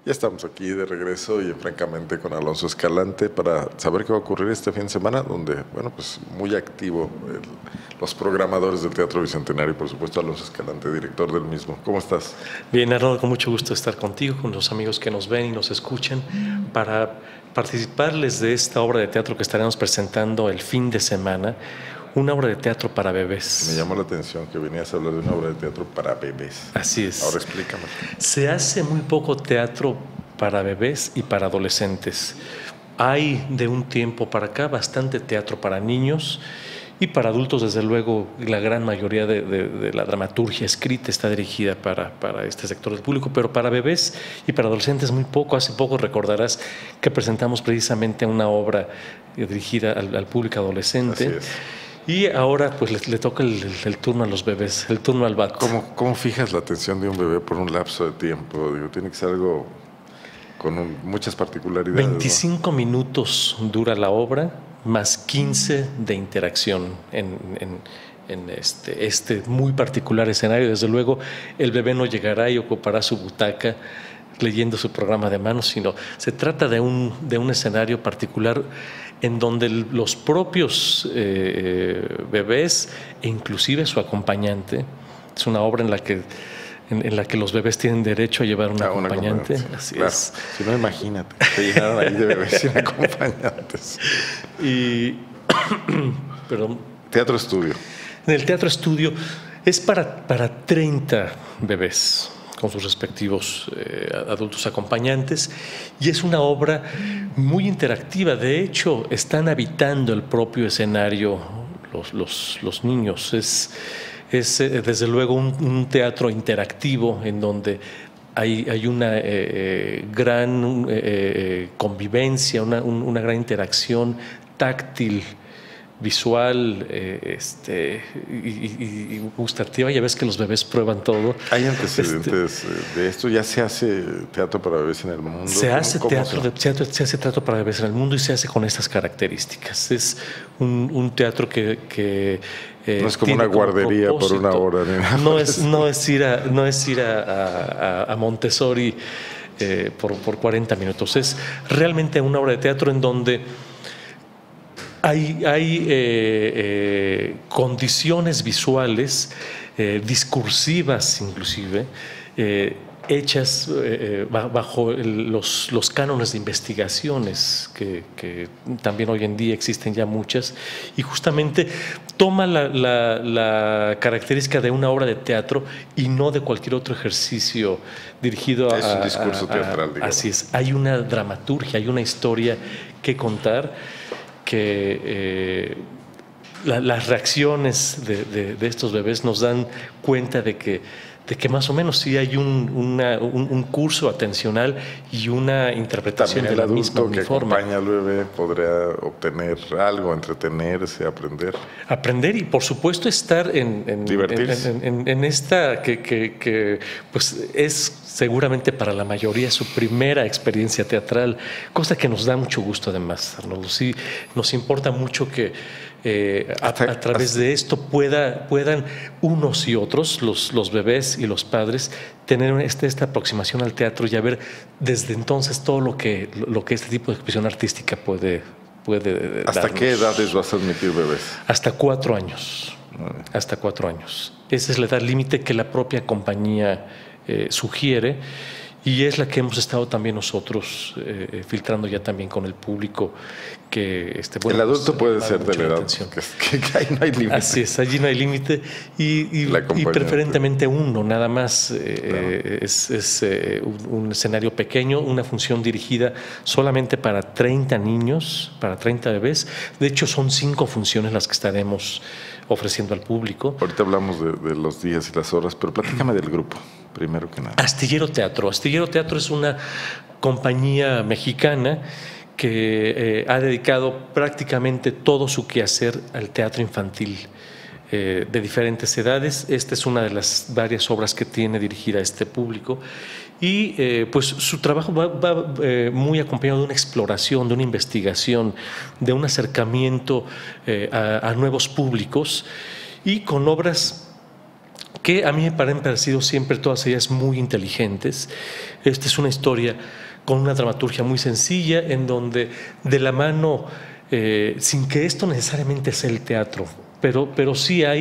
Ya estamos aquí de regreso y francamente con Alonso Escalante para saber qué va a ocurrir este fin de semana, donde, bueno, pues muy activo los programadores del Teatro Bicentenario y por supuesto Alonso Escalante, director del mismo. ¿Cómo estás? Bien, Arnold, con mucho gusto estar contigo, con los amigos que nos ven y nos escuchan, para participarles de esta obra de teatro que estaremos presentando el fin de semana, una obra de teatro para bebés. Me llamó la atención que venías a hablar de una obra de teatro para bebés. Así es. Ahora explícame. Se hace muy poco teatro para bebés y para adolescentes. Hay de un tiempo para acá bastante teatro para niños y para adultos, desde luego. La gran mayoría de la dramaturgia escrita está dirigida para este sector del público, pero para bebés y para adolescentes muy poco. Hace poco recordarás que presentamos precisamente una obra dirigida al público adolescente. Así es. Y ahora pues le toca el turno a los bebés, el turno al bat. ¿Cómo fijas la atención de un bebé por un lapso de tiempo? Digo, tiene que ser algo con muchas particularidades. 25 minutos dura la obra, más 15 de interacción en este muy particular escenario. Desde luego, el bebé no llegará y ocupará su butaca leyendo su programa de mano, sino se trata de un escenario particular en donde los propios bebés e inclusive su acompañante, es una obra en la que los bebés tienen derecho a llevar un acompañante. Así claro. es. Si no, imagínate, te llenaron ahí de bebés sin acompañantes. Y, perdón. Teatro Estudio. En el Teatro Estudio es para 30 bebés con sus respectivos adultos acompañantes, y es una obra muy interactiva. De hecho, están habitando el propio escenario los niños. Es desde luego un teatro interactivo en donde hay una gran convivencia, una gran interacción táctil, visual y gustativa. Ya ves que los bebés prueban todo. ¿Hay antecedentes de esto? ¿Ya se hace teatro para bebés en el mundo? Se hace teatro para bebés en el mundo y se hace con estas características. Es un teatro que no es como una guardería por una hora. No es ir a Montessori por 40 minutos. Es realmente una obra de teatro en donde hay condiciones visuales, discursivas inclusive, hechas bajo los cánones de investigaciones que también hoy en día existen ya muchas, y justamente toma la característica de una obra de teatro y no de cualquier otro ejercicio dirigido es un discurso teatral, digamos. Así es, hay una dramaturgia, hay una historia que contar, que las reacciones de estos bebés nos dan cuenta de que más o menos sí hay un curso atencional y una interpretación también de la misma uniforme. El adulto que acompaña al bebé podrá obtener algo, entretenerse, aprender y por supuesto estar divertirse en esta que pues es seguramente para la mayoría su primera experiencia teatral, cosa que nos da mucho gusto además, Arnoldo. Sí, nos importa mucho que a través de esto puedan unos y otros, los bebés y los padres, tener esta aproximación al teatro y a ver desde entonces todo lo que este tipo de expresión artística puede ¿Hasta darnos. qué edades vas a admitir bebés? Hasta 4 años. Hasta 4 años. Esa es la edad límite que la propia compañía sugiere, y es la que hemos estado también nosotros filtrando ya también con el público. Que el adulto puede ser de la edad que ahí no hay límite. Así es, allí no hay límite, y preferentemente uno nada más. Claro. Es un escenario pequeño, una función dirigida solamente para 30 niños, para 30 bebés. De hecho, son 5 funciones las que estaremos ofreciendo al público. Ahorita hablamos de los días y las horas, pero platícame del grupo, primero que nada. Astillero Teatro. Astillero Teatro es una compañía mexicana que ha dedicado prácticamente todo su quehacer al teatro infantil de diferentes edades. Esta es una de las varias obras que tiene dirigida a este público, y pues su trabajo va muy acompañado de una exploración, de una investigación, de un acercamiento a nuevos públicos, y con obras que a mí me han parecido siempre todas ellas muy inteligentes. Esta es una historia con una dramaturgia muy sencilla, en donde de la mano, sin que esto necesariamente sea el teatro, pero sí hay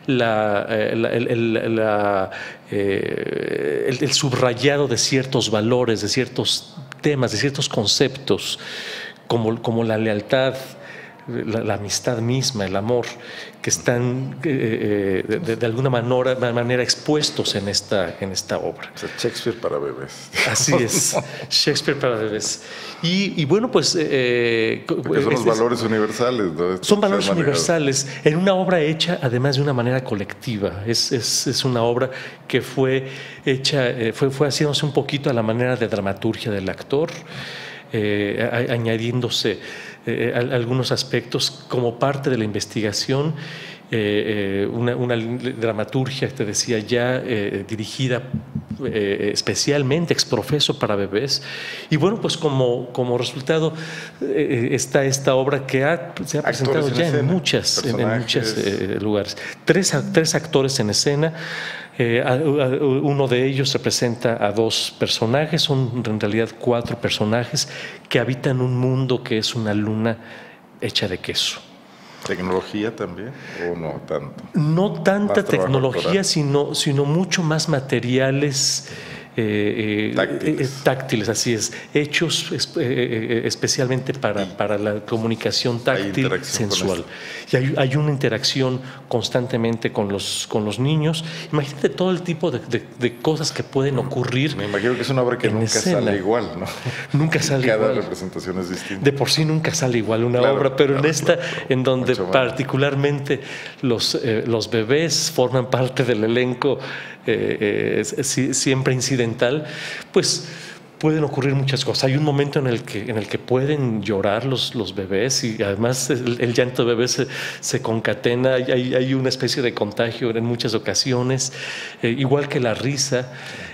el subrayado de ciertos valores, de ciertos temas, de ciertos conceptos, como la lealtad, la amistad misma, el amor, que están de alguna manera expuestos en esta obra. O sea, Shakespeare para bebés. Así es, Shakespeare para bebés. Y bueno, pues... porque son los valores universales, ¿no? Son valores universales en una obra hecha además de una manera colectiva. Es una obra que fue hecha, fue haciéndose un poquito a la manera de dramaturgia del actor, añadiéndose algunos aspectos como parte de la investigación, una dramaturgia, te decía ya, dirigida especialmente ex professo para bebés. Y bueno, pues como resultado está esta obra que se ha presentado ya en muchos lugares. Tres actores en escena. Uno de ellos representa a dos personajes, son en realidad 4 personajes que habitan un mundo que es una luna hecha de queso. ¿Tecnología también o no tanto? No tanta tecnología, sino mucho más materiales táctiles, así es, hechos especialmente para la comunicación táctil sensual. Y hay una interacción constantemente con los niños. Imagínate todo el tipo de cosas que pueden ocurrir. Me imagino que es una obra que nunca sale igual, ¿no? Nunca sale igual. Cada representación es distinta. De por sí nunca sale igual una obra, pero en esta, en donde particularmente los bebés forman parte del elenco siempre incidental, pues pueden ocurrir muchas cosas. Hay un momento en el que pueden llorar los bebés, y además el llanto de bebés se concatena. Hay una especie de contagio en muchas ocasiones, igual que la risa,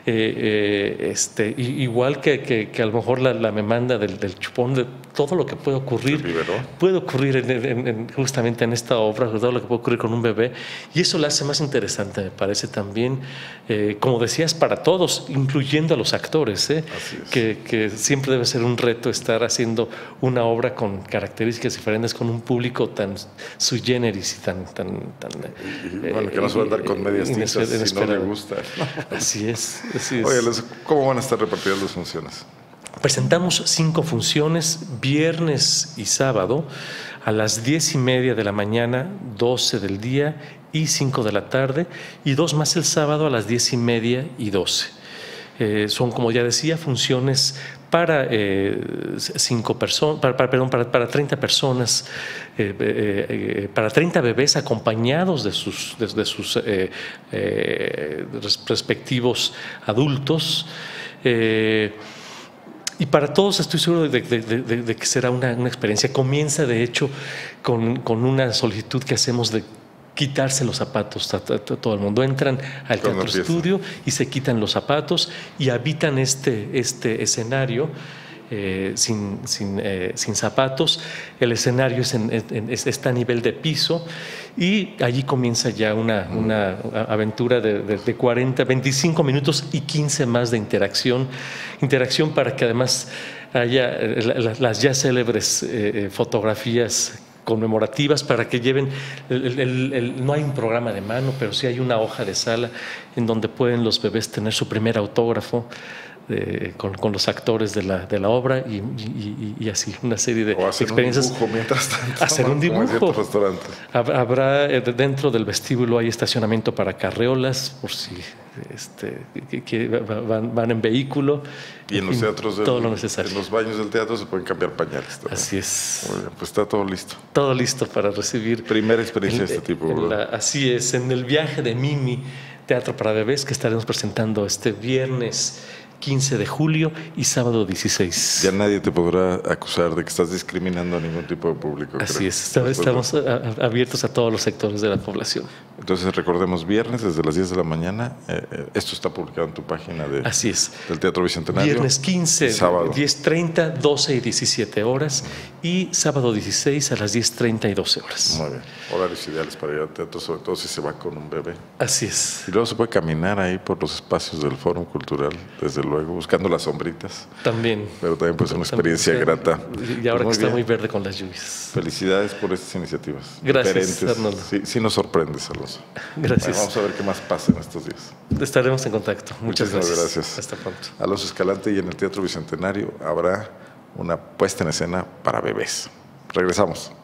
igual que a lo mejor la memanda del chupón, de todo lo que puede ocurrir justamente en esta obra, todo lo que puede ocurrir con un bebé, y eso la hace más interesante, me parece también, como decías, para todos, incluyendo a los actores, que siempre debe ser un reto estar haciendo una obra con características diferentes, con un público tan sui generis y tan bueno, que no se va a andar con medias tintas si no le gusta. Así es. Oye, ¿cómo van a estar repartidas las funciones? Presentamos 5 funciones, viernes y sábado, a las 10:30 de la mañana, 12 del día y 5 de la tarde, y 2 más el sábado a las 10:30 y 12. Son, como ya decía, funciones para 30 personas, para 30 bebés acompañados de sus respectivos adultos. Y para todos estoy seguro de que será una experiencia. Comienza, de hecho, con una solicitud que hacemos de quitarse los zapatos. Todo el mundo entran al Teatro Estudio y se quitan los zapatos y habitan este escenario sin zapatos. El escenario está a nivel de piso, y allí comienza ya una aventura de 25 minutos y 15 más de interacción para que además haya las ya célebres fotografías conmemorativas, para que lleven no hay un programa de mano, pero sí hay una hoja de sala en donde pueden los bebés tener su primer autógrafo con los actores de la obra, y así una serie de experiencias. Un dibujo, mientras tanto, hacer un dibujo. Habrá dentro del vestíbulo, hay estacionamiento para carreolas, por si van en vehículo. Y en los teatros, todo lo necesario. En los baños del teatro se pueden cambiar pañales también. Así es. Muy bien, pues está todo listo. Todo listo para recibir. Primera experiencia de este tipo, ¿verdad? Así es, en el viaje de Mimi, Teatro para Bebés, que estaremos presentando este viernes 15 de julio y sábado 16. Ya nadie te podrá acusar de que estás discriminando a ningún tipo de público. Así creo. es, estamos abiertos a todos los sectores de la población. Entonces recordemos, viernes desde las 10 de la mañana, esto está publicado en tu página Así es. del Teatro Bicentenario. Viernes 15, sábado 10:30, 12 y 17 horas, y sábado 16 a las 10:30 y 12 horas. Muy bien, horarios ideales para ir al teatro, sobre todo si se va con un bebé. Así es. Y luego se puede caminar ahí por los espacios del Fórum Cultural, desde luego, buscando las sombritas. También. Pero también puede ser una experiencia grata. Y ahora Pues que está muy verde con las lluvias. Felicidades por estas iniciativas. Gracias, Arnoldo. Sí nos sorprendes, Alonso. Gracias. Bueno, vamos a ver qué más pasa en estos días. Estaremos en contacto. Muchas gracias. Hasta pronto. Alonso Escalante, y en el Teatro Bicentenario habrá una puesta en escena para bebés. Regresamos.